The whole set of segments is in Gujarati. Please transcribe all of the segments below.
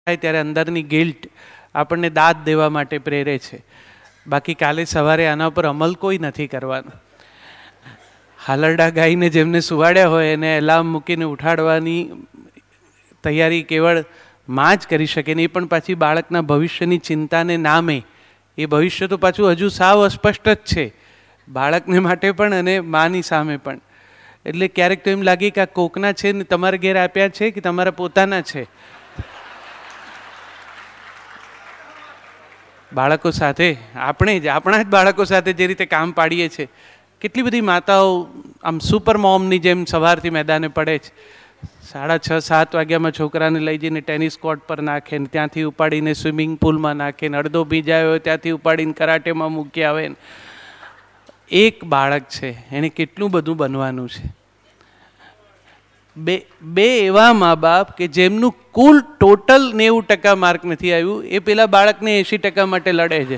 થાય ત્યારે અંદરની ગિલ્ટ આપણને દાદ દેવા માટે પ્રેરે છે. બાકી કાલે સવારે આના પર અમલ કોઈ નથી કરવાનો. હાલરડા ગાઈને જેમને સુવાડ્યા હોય એને એલાર્મ મૂકીને ઉઠાડવાની તૈયારી કેવળ માં જ કરી શકે ને, એ પણ પાછી બાળકના ભવિષ્યની ચિંતાને નામે. એ ભવિષ્ય તો પાછું હજુ સાવ અસ્પષ્ટ જ છે, બાળકને માટે પણ અને માની સામે પણ. એટલે ક્યારેક તો એમ લાગે કે આ કોકના છે ને તમારા ઘેર આપ્યા છે કે તમારા પોતાના છે. બાળકો સાથે આપણે જ આપણા જ બાળકો સાથે જે રીતે કામ પાડીએ છીએ, કેટલી બધી માતાઓ આમ સુપર મોમની જેમ સવારથી મેદાને પડે છે. 6:30-7 વાગ્યામાં છોકરાને લઈ જઈને ટેનિસ કોર્ટ પર નાખે ને ત્યાંથી ઉપાડીને સ્વિમિંગ પુલમાં નાખે ને અડધો ભીજાયો હોય ત્યાંથી ઉપાડીને કરાટેમાં મૂકી આવે ને. એક બાળક છે, એને કેટલું બધું બનવાનું છે. બે એવા મા બાપ કે જેમનું કુલ ટોટલ 90% માર્ક નથી આવ્યું, એ પેલા બાળકને 80% માટે લડે છે.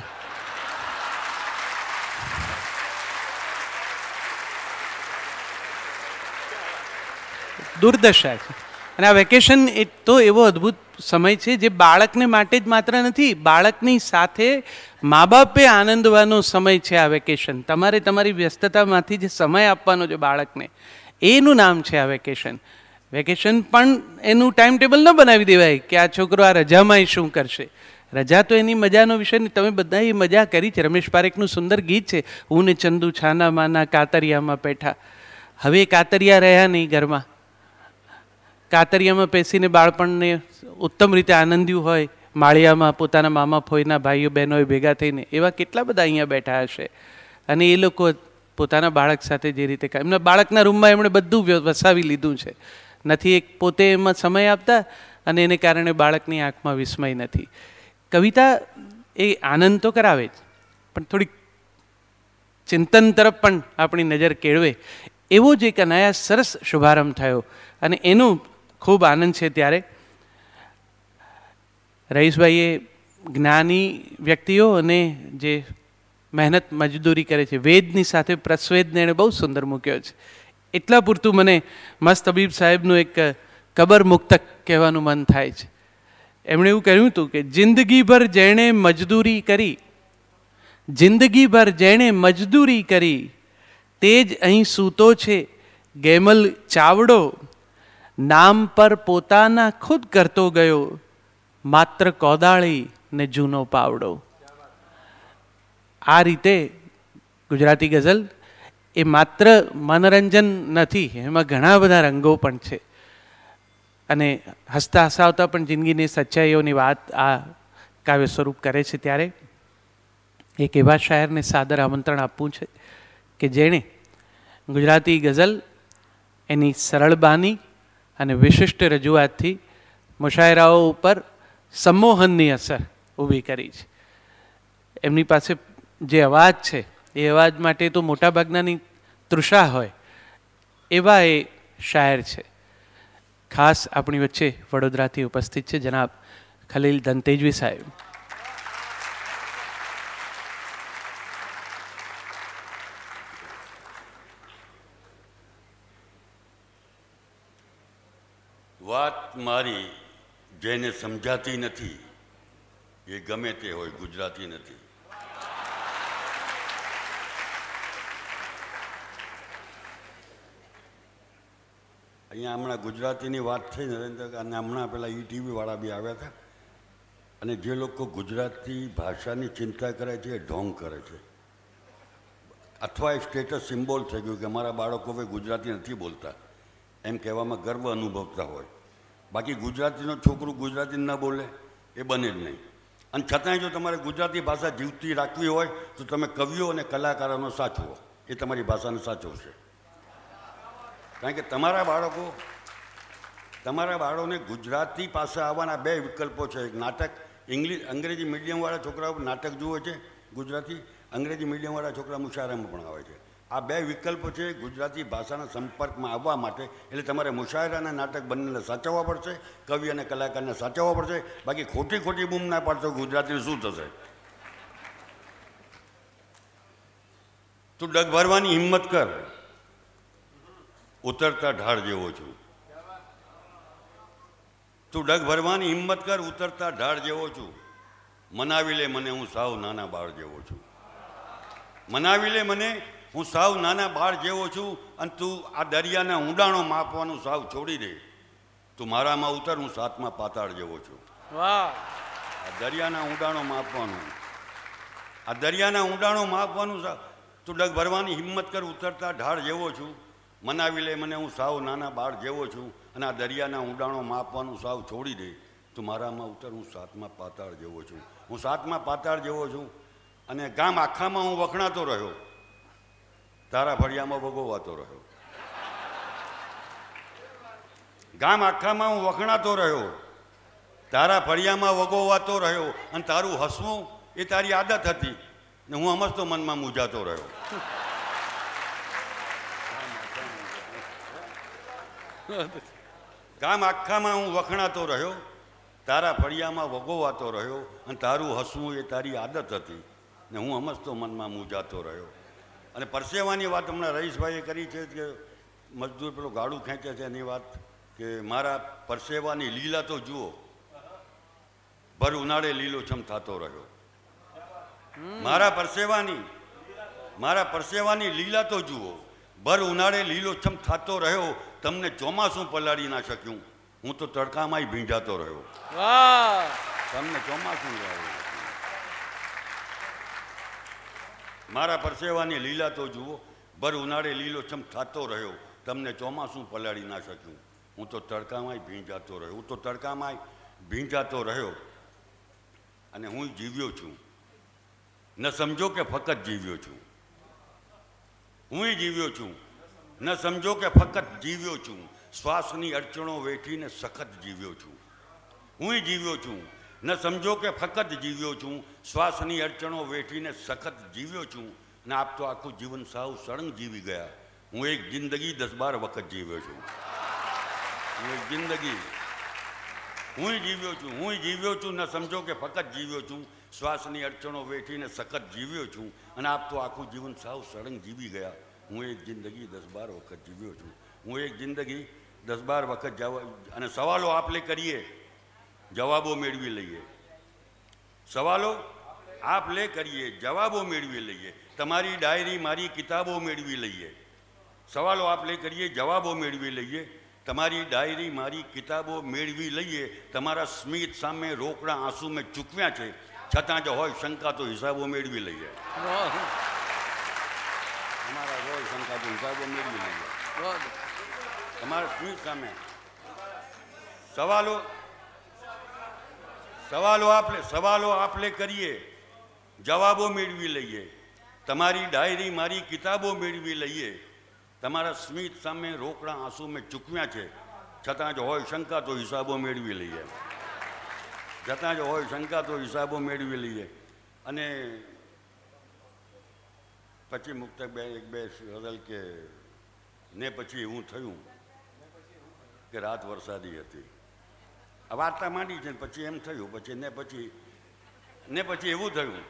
દુર્દશા છે. અને આ વેકેશન એ તો એવો અદ્ભુત સમય છે જે બાળકને માટે જ માત્ર નથી, બાળકની સાથે મા બાપે આનંદવાનો સમય છે આ વેકેશન. તમારે તમારી વ્યસ્તતામાંથી જે સમય આપવાનો છે બાળકને, એનું નામ છે આ વેકેશન. વેકેશન પણ એનું ટાઈમ ટેબલ ન બનાવી દેવાય કે આ છોકરો આ રજામાં શું કરશે. રજા તો એની મજાનો વિષય નહીં, તમે બધા એ મજા કરી છે. રમેશ પારેખનું સુંદર ગીત છે, હું ને ચંદુ છાના માના કાતરિયામાં બેઠા. હવે કાતરિયા રહ્યા નહીં ઘરમાં. કાતરિયામાં બેસીને બાળપણને ઉત્તમ રીતે આનંદ્યું હોય, માળિયામાં પોતાના મામા ફોઈના ભાઈઓ બહેનોએ ભેગા થઈને, એવા કેટલા બધા અહીંયા બેઠા હશે. અને એ લોકો પોતાના બાળક સાથે જે રીતે એમના બાળકના રૂમમાં એમણે બધું વસાવી લીધું છે. નથી એક પોતે એમાં સમય આપતા અને એને કારણે બાળકની આંખમાં વિસ્મય નથી. કવિતા એ આનંદ તો કરાવે જ, પણ થોડીક ચિંતન તરફ પણ આપણી નજર કેળવે. એવો જ એક નયા સરસ શુભારંભ થયો અને એનું ખૂબ આનંદ છે. ત્યારે રઈસભાઈએ જ્ઞાની વ્યક્તિઓ અને જે મહેનત મજદૂરી કરે છે, વેદની સાથે પ્રસ્વેદને એણે બહુ સુંદર મૂક્યો છે. એટલા પૂરતું મને મસ્ત તબીબ સાહેબનું એક કબર મુક્તક કહેવાનું મન થાય છે. એમણે એવું કહ્યું હતું કે જિંદગીભર જેણે મજદૂરી કરી, જિંદગીભર જેણે મજદૂરી કરી, તે જ અહીં સૂતો છે ગેમલ ચાવડો. નામ પર પોતાના ખુદ કરતો ગયો, માત્ર કોદાળી ને જૂનો પાવડો. આ રીતે ગુજરાતી ગઝલ એ માત્ર મનોરંજન નથી, એમાં ઘણા બધા રંગો પણ છે. અને હસતા હસાવતા પણ જિંદગીની સચ્ચાઈઓની વાત આ કાવ્ય સ્વરૂપ કરે છે. ત્યારે એક એવા શાયરને સાદર આમંત્રણ આપવું છે કે જેણે ગુજરાતી ગઝલ એની સરળ બાની અને વિશિષ્ટ રજૂઆતથી મુશાયરાઓ ઉપર સંમોહનની અસર ઊભી કરી છે. એમની પાસે જે અવાજ છે એ અવાજ માટે તો મોટાભાગનાની તૃષા હોય, એવા એ શાયર છે. ખાસ આપણી વચ્ચે વડોદરાથી ઉપસ્થિત છે જનાબ ખલીલ ધંતેજવી સાહેબ. વાત મારી જેને સમજાતી નથી એ ગમે તે હોય ગુજરાતી નથી. અહીંયા હમણાં ગુજરાતીની વાત થઈ નરેન્દ્ર, અને હમણાં પેલા ટીવી વાળા બી આવ્યા હતા. અને જે લોકો ગુજરાતી ભાષાની ચિંતા કરે છે એ ઢોંગ કરે છે, અથવા એક સ્ટેટસ સિમ્બોલ થઈ ગયું કે અમારા બાળકો હવે ગુજરાતી નથી બોલતા એમ કહેવામાં ગર્વ અનુભવતા હોય. બાકી ગુજરાતીનો છોકરું ગુજરાતી ન બોલે એ બને જ નહીં. અને છતાંય જો તમારે ગુજરાતી ભાષા જીવતી રાખવી હોય તો તમે કવિઓ અને કલાકારોનો સાચવો, એ તમારી ભાષાને સાચવશે. કારણ કે તમારા બાળકોને ગુજરાતી પાસે આવવાના બે વિકલ્પો છે. એક નાટક, અંગ્રેજી મીડિયમવાળા છોકરાઓ નાટક જુએ છે ગુજરાતી, અંગ્રેજી મીડિયમવાળા છોકરા મુશાયરામાં પણ આવે છે. આ બે વિકલ્પો છે ગુજરાતી ભાષાના સંપર્કમાં આવવા માટે. એટલે તમારે મુશાયરા અને નાટક બંનેને સાચવવા પડશે, કવિ અને કલાકારને સાચવવા પડશે. બાકી ખોટી ખોટી બૂમ ના પાડતો ગુજરાતી શું થશે? તું ડગ ભરવાની હિંમત કર, ઉતરતા ઢાળ જેવો છું. તું ડગ ભરવાની હિંમત કર, ઉતરતા ઢાળ જેવો છું. મનાવી લે મને, હું સાવ નાના બાળ જેવો છું. મનાવી લે મને, હું સાવ નાના બાળ જેવો છું. અને તું આ દરિયાના ઊંડાણો માપવાનું સાવ છોડી દે. તું મારામાં ઉતર, હું સાતમા પાતાળ જેવો છું. વાહ! આ દરિયાના ઊંડાણો માપવાનું, આ દરિયાના ઊંડાણો માપવાનું. તું ડગ ભરવાની હિંમત કર, ઉતરતા ઢાળ જેવો છું. મનાવી લે મને, હું સાવ નાના બાળ જેવો છું. અને આ દરિયાના ઊંડાણો માપવાનું સાવ છોડી દે. તું મારામાં ઉતર, હું સાતમા પાતાળ જેવો છું. હું સાતમા પાતાળ જેવો છું. અને ગામ આખામાં હું વખણાતો રહ્યો, તારા ફળિયામાં ભોગવવાતો રહ્યો. ગામ આખામાં હું વખણાતો રહ્યો, તારા ફળિયામાં વગોવાતો રહ્યો. અને તારું હસવું એ તારી આદત હતી ને હું સમજતો મનમાં મૂંઝાતો રહ્યો. ગામ આખામાં હું વખણાતો રહ્યો, તારા ફળિયામાં વગોવાતો રહ્યો. અને તારું હસવું એ તારી આદત હતી ને હું સમજતો મનમાં મૂંઝાતો રહ્યો. અને પરસેવાની વાત હમણાં રહીશભાઈએ કરી છે કે મજદૂર પેલો ગાડું ખેંચે છે એની વાત, કે મારા પરસેવાની લીલા તો જુઓ, ભર ઉનાળે લીલોછમ થતો રહ્યો. મારા પરસેવાની લીલા તો જુઓ, ભર ઉનાળે લીલોછમ થતો રહ્યો. તમને ચોમાસું પલાળી ના શક્યું, હું તો તડકામાંય ભીંજાતો રહ્યો. તમને ચોમાસું મારા પરસેવાની લીલા તો જુઓ, ભર ઉનાળે લીલોછમ થતો રહ્યો. તમને ચોમાસું પલાળી ના શક્યું, હું તો તડકામાંય ભીંજાતો રહ્યો. હું તો તડકામાંય ભીંજાતો રહ્યો. અને હું જીવ્યો છું, ન સમજો કે ફક્ત જીવ્યો છું. હું જીવ્યો છું, ન સમજો કે ફક્ત જીવ્યો છું. શ્વાસની અડચણો વેઠીને સખત જીવ્યો છું. હું જીવ્યો છું, ન સમજો કે ફક્ત જીવ્યો છું. શ્વાસની અડચણો વેઠીને સખત જીવ્યો છું. અને આપ તો આખું જીવન સાવ સળંગ જીવી ગયા. હું એક જિંદગી 10-12 વખત જીવ્યો છું. હું એક જિંદગી હું જીવ્યો છું. હું જીવ્યો છું, ન સમજો કે ફક્ત જીવ્યો છું. શ્વાસની અડચણો વેઠીને સખત જીવ્યો છું. અને આપ તો આખું જીવન સાવ સળંગ જીવી ગયા. હું એક જિંદગી 10-12 વખત જીવ્યો છું. હું એક જિંદગી 10-12 વખત અને સવાલો આપલે કરીએ, જવાબો મેળવી લઈએ. સવાલો આપલે કરીએ, જવાબો મેળવી લઈએ. તમારી ડાયરી મારી કિતાબો મેળવી લઈએ. સવાલો આપલે કરીએ, જવાબો મેળવી લઈએ. તમારી ડાયરી મારી કિતાબો મેળવી લઈએ. તમારા સ્મિત સામે રોકડા આંસુ મેં ચૂકવ્યા છે, છતાં જો હોય શંકા તો હિસાબો મેળવી લઈએ. તમારા હોય શંકા તો હિસાબો મેળવી લઈએ. તમારા સ્મિત સામે સવાલો આપલે કરીએ, જવાબો મેળવી લઈએ. તમારી ડાયરી મારી કિતાબો મેળવી લઈએ. તમારા સ્મિત સામે રોકડા આંસુ મેં ચૂકવ્યા છે, છતાં જો હોય શંકા તો હિસાબો મેળવી લઈએ. છતાં જો હોય શંકા તો હિસાબો મેળવી લઈએ. અને પછી મુક્ત એક બે રદલ કે ને પછી એવું થયું કે રાત વરસાદી હતી. આ વાર્તા માંડી છે, પછી એમ થયું, પછી ને પછી એવું થયું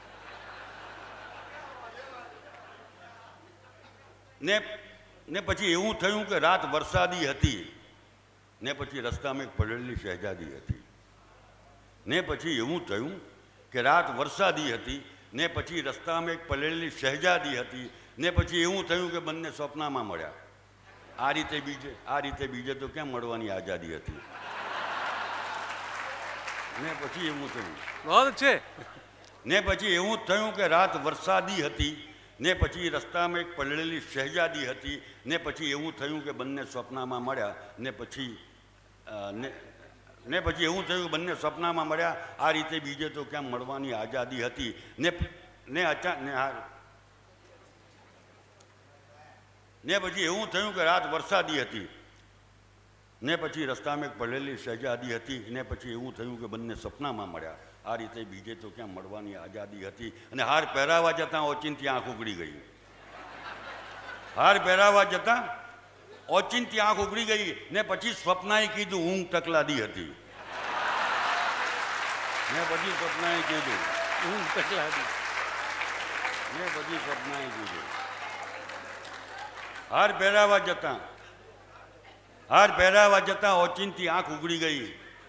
ને પછી એવું થયું કે રાત વરસાદી હતી. ને પછી રસ્તામાં એક પડેલી શહેજાદી હતી. ને પછી એવું થયું કે રાત વરસાદી હતી. ને પછી રસ્તામાં એક પડેલી શહેજાદી હતી. ને પછી એવું થયું કે બંને સ્વપ્નમાં મળ્યા. આ રીતે બીજે તો કેમ મળવાની આઝાદી હતી. ને પછી એવું થયું ને પછી એવું થયું કે રાત વરસાદી હતી. ને પછી રસ્તામાં એક પલળેલી શહેજાદી હતી. ને પછી એવું થયું કે બંને સ્વપ્નમાં મળ્યા. ને પછી એવું થયું બંને સ્વપ્નમાં મળ્યા. આ રીતે બીજે તો ક્યાં મળવાની આઝાદી હતી. ને પછી એવું થયું કે રાત વરસાદી હતી. ને પછી રસ્તામાં એક પડેલી શહેજાદી હતી. ને પછી એવું થયું કે બંને સપનામાં મળ્યા. આ રીતે બીજે તો ક્યાં મળવાની આઝાદી હતી. અને હાર પહેરાવા જતાં ઓચિંતી આંખ ઉઘડી ગઈ. હાર પહેરાવા જતાં ઓચિંતી આંખ ઉઘડી ગઈ. ને પછી સ્વપ્નાએ કીધું ઊંઘ તકલાદી હતી. ને પછી સ્વપ્નાએ કીધું ઊંઘ તકલાદી. ને પછી સ્વપ્નાએ કીધું હાર પહેરાવા જતાં ઓચિંતી આંખ ઉઘડી ગઈ.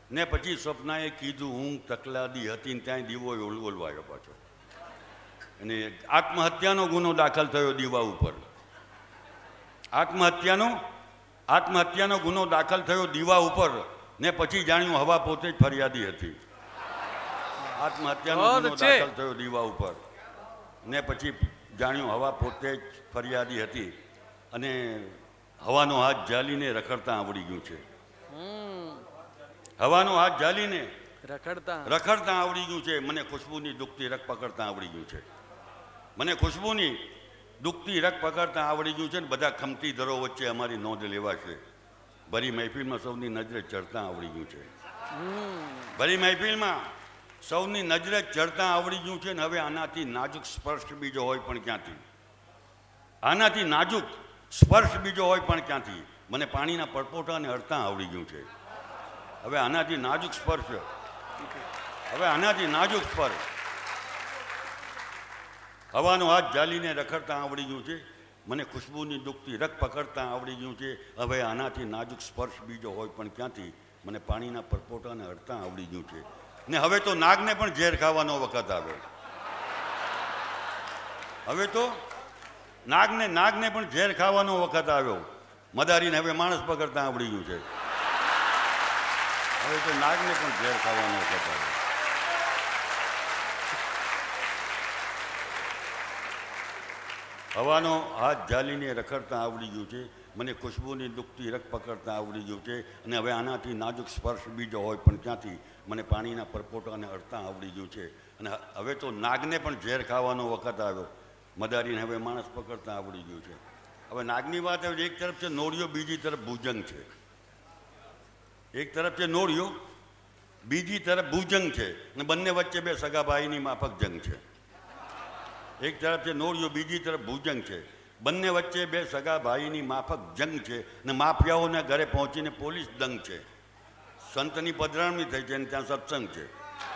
ને પછી સ્વપ્નાએ કીધું હું તકલાદી હતી ને ત્યાં દીવો ઓલવાયો પાછો. અને આત્મહત્યાનો ગુનો દાખલ થયો દીવા ઉપર. આત્મહત્યાનો ગુનો દાખલ થયો દીવા ઉપર ને પછી જાણ્યું હવા પોતે જ ફરિયાદી હતી. આત્મહત્યાનો ગુનો દાખલ થયો દીવા ઉપર ને પછી જાણ્યું હવા પોતે જ ફરિયાદી હતી. અને હવાનો હાથ ઝાલીને રખડતા આવડી ગયું છે. હવાનો હાથ ઝાલીને રખડતા આવડી ગયું છે. મને ખુશ્બુની દુખતી રગ પકડતા આવડી ગયું છે. મને ખુશ્બુની દુખતી રગ પકડતા આવડી ગયું છે. ને બધા ખમતી દરો વચ્ચે અમારી નોંધ લેવાશે. ભરી મહેફિલમાં સૌની નજરે ચડતા આવડી ગયું છે. ભરી મહેફિલમાં સૌની નજરે ચડતા આવડી ગયું છે. ને હવે આનાથી નાજુક સ્પર્શ બીજો હોય પણ ક્યાંથી? આનાથી નાજુક સ્પર્શ બીજો હોય પણ ક્યાંથી? મને પાણીના પડપોટાને અડતા આવડી ગયું છે. હવે આનાથી નાજુક સ્પર્શ હવાનો હાથ ઝાલીને રખડતા આવડી ગયું છે. મને ખુશ્બુની દુખતી રગ પકડતા આવડી ગયું છે. હવે આનાથી નાજુક સ્પર્શ બીજો હોય પણ ક્યાંથી? મને પાણીના પરપોટાને અડતા આવડી ગયું છે. ને હવે તો નાગને પણ ઝેર ખાવાનો વખત આવ્યો. હવે તો નાગને પણ ઝેર ખાવાનો વખત આવ્યો. મદારીને હવે માણસ પકડતા આવડી ગયું છે. હવે તો નાગને પણ ઝેર ખાવાનો વખત આવ્યો. હવાનો હાથ ઝાલીને રખડતા આવડી ગયું છે. મને ખુશ્બુની દુખતી રગ પકડતા આવડી ગયું છે. અને હવે આનાથી નાજુક સ્પર્શ બીજો હોય પણ ક્યાંથી? મને પાણીના પરપોટાને અડતા આવડી ગયું છે. અને હવે તો નાગને પણ ઝેર ખાવાનો વખત આવ્યો. મદારીને હવે માણસ પકડતા આવડી ગયું છે. હવે નાગની વાત હવે એક તરફ છે નોળિયો, બીજી તરફ ભુજંગ છે. એક તરફ છે નોળિયો, બીજી તરફ ભુજંગ છે. અને બંને વચ્ચે બે સગાભાઈની માફક જંગ છે. એક તરફ છે નોળિયો, બીજી તરફ ભુજંગ છે. બંને વચ્ચે બે સગા ભાઈની માફક જંગ છે. ને માફિયાઓના ઘરે પહોંચીને પોલીસ દંગ છે. સંતની પધરામણી થઈ છે અને ત્યાં સત્સંગ છે.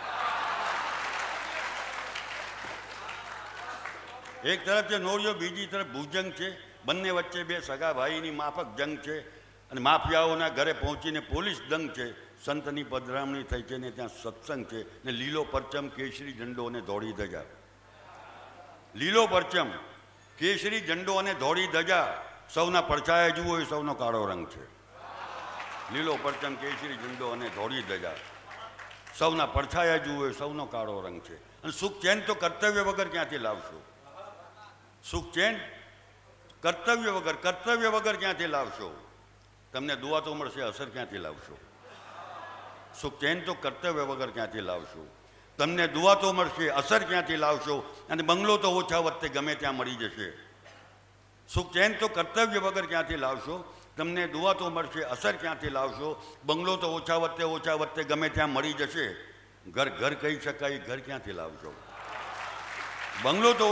એક તરફ છે નોળિયો, બીજી તરફ ભુજંગ છે. બંને વચ્ચે બે સગા ભાઈની માફક જંગ છે. અને માફિયાઓના ઘરે પહોંચીને પોલીસ દંગ છે. સંતની પધરામણી થઈ છે ને ત્યાં સત્સંગ છે. ને લીલો પરચમ કેસરી ઝંડો અને ધોળી ધજા. લીલો પરચમ કેસરી ઝંડો અને ધોળી ધજા. સૌના પડછાયા જુઓ એ સૌનો કાળો રંગ છે. લીલો પરચમ કેસરી ઝંડો અને ધોળી ધજા. સૌના પડછાયા જુઓ એ સૌનો કાળો રંગ છે. અને સુખ ચેન તો કર્તવ્ય વગર ક્યાંથી લાવશો? સુખ ચેન કર્તવ્ય વગર ક્યાંથી લાવશો? તમને દુઆ તો મળશે, અસર ક્યાંથી લાવશો? સુખ ચેન તો કર્તવ્ય વગર ક્યાંથી લાવશો? તમને દુઆ તો મળશે, અસર ક્યાંથી લાવશો? અને બંગલો તો ઓછા વખતે ગમે ત્યાં મળી જશે. સુખ ચેન તો કર્તવ્ય વગર ક્યાંથી લાવશો? તમને દુઆ તો મળશે, અસર ક્યાંથી લાવશો? બંગલો તો ઓછા વખતે ગમે ત્યાં મળી જશે. ઘર કહી શકાય, ઘર ક્યાંથી લાવશો? બંગલો તો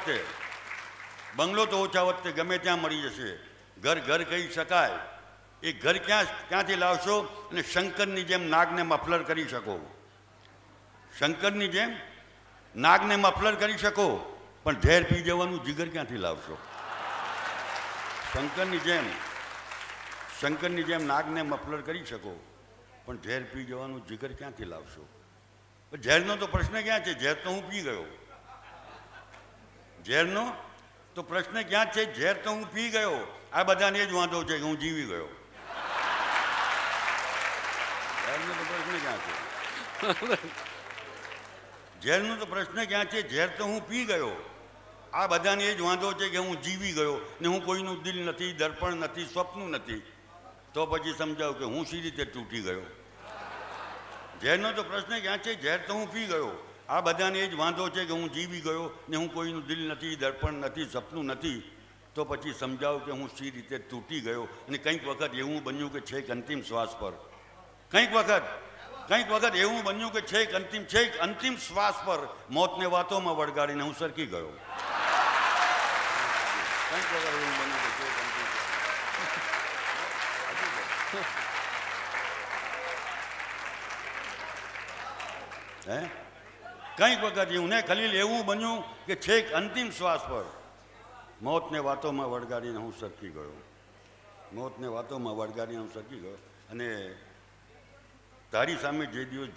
ઓછા વખતે ગમે ત્યાં મળી જશે. ઘર કહી શકાય, એ ઘર ક્યાંથી લાવશો? અને શંકરની જેમ નાગને મફલર કરી શકો. શંકરની જેમ નાગને મફલર કરી શકો, પણ ઝેર પી જવાનું જીગર ક્યાંથી લાવશો? શંકરની જેમ નાગને મફલર કરી શકો, પણ ઝેર પી જવાનું જીગર ક્યાંથી લાવશો? ઝેરનો તો પ્રશ્ન ક્યાં છે? ઝેર તો હું પી ગયો. ઝેરનો તો પ્રશ્ન ક્યાં છે? ઝેર તો હું પી ગયો. આ બધાને જ વાંધો છે કે હું જીવી ગયો. ઝેરનો તો પ્રશ્ન ક્યાં છે? ઝેરનો તો પ્રશ્ન ક્યાં છે? ઝેર તો હું પી ગયો. આ બધાને એ જ વાંધો છે કે હું જીવી ગયો ને હું કોઈનું દિલ નથી, દર્પણ નથી, સ્વપ્ન નથી. તો પછી સમજાવ કે હું સી રીતે તૂટી ગયો? ઝેરનો તો પ્રશ્ન ક્યાં છે? ઝેર તો હું પી ગયો. આ બધાને એ જ વાંધો છે કે હું જીવી ગયો ને હું કોઈનું દિલ નથી, દર્પણ નથી, સપનું નથી. તો પછી સમજાવ કે હું સી રીતે તૂટી ગયો. અને કંઈક વખત એવું બન્યું કે છેક અંતિમ શ્વાસ પર, કંઈક વખત એવું બન્યું કે છેક અંતિમ શ્વાસ પર મોતને વાતોમાં વળગાડીને હું સરકી ગયો. કંઈક વખત એવું બન્યું કે છેક અંતિમ કંઈક વખત એવું ને ખલીલ, એવું બન્યું કે છેક અંતિમ શ્વાસ પર મોતને વાતોમાં વળગાડીને હું સરકી ગયો. અને તારી સામે જે દિવસ